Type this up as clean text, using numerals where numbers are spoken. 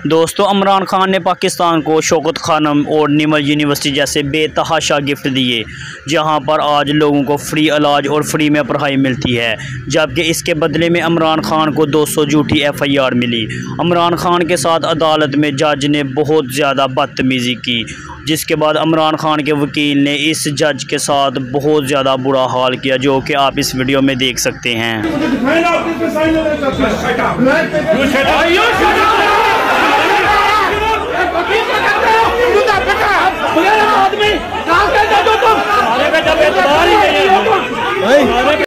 दोस्तों, इमरान खान ने पाकिस्तान को शौकत खानम और निमल यूनिवर्सिटी जैसे बेतहाशा गिफ्ट दिए, जहां पर आज लोगों को फ्री इलाज और फ्री में पढ़ाई मिलती है, जबकि इसके बदले में इमरान खान को 200 झूठी FIR मिली। इमरान खान के साथ अदालत में जज ने बहुत ज़्यादा बदतमीज़ी की, जिसके बाद इमरान खान के वकील ने इस जज के साथ बहुत ज़्यादा बुरा हाल किया, जो कि आप इस वीडियो में देख सकते हैं। आदमी